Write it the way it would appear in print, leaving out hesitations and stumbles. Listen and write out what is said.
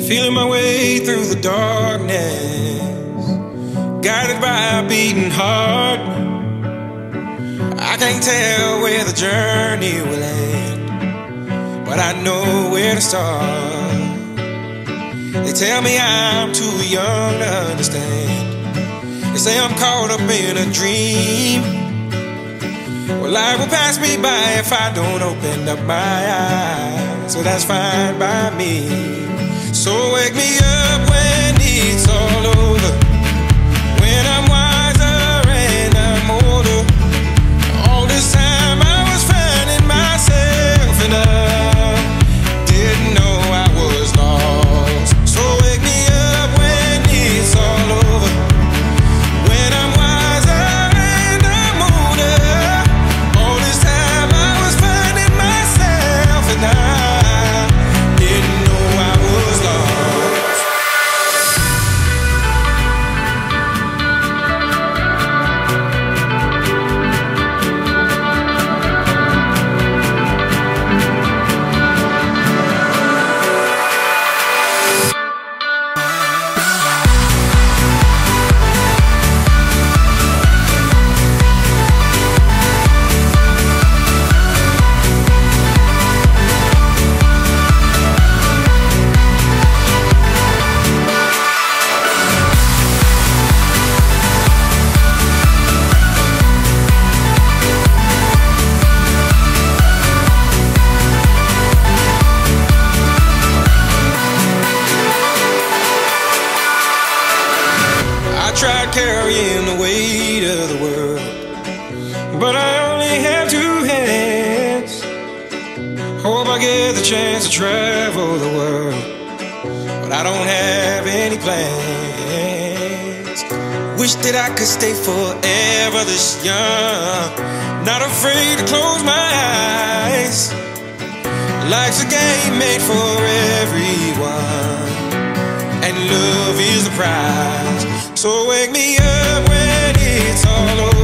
Feeling my way through the darkness, guided by a beating heart. I can't tell where the journey will end, but I know where to start. They tell me I'm too young to understand. They say I'm caught up in a dream. Well, life will pass me by if I don't open up my eyes, so that's fine by me. So wake me up when it's all over, when I'm wiser and I'm older. All this time I was finding myself and I didn't know I was lost. So wake me up when it's all over, when I'm wiser and I'm older. All this time I was finding myself and I didn't know I was lost. Tried carrying the weight of the world, but I only have two hands. Hope I get the chance to travel the world, but I don't have any plans. Wish that I could stay forever this young, not afraid to close my eyes. Life's a game made for everyone, and love is the prize. So wake me up when it's all over.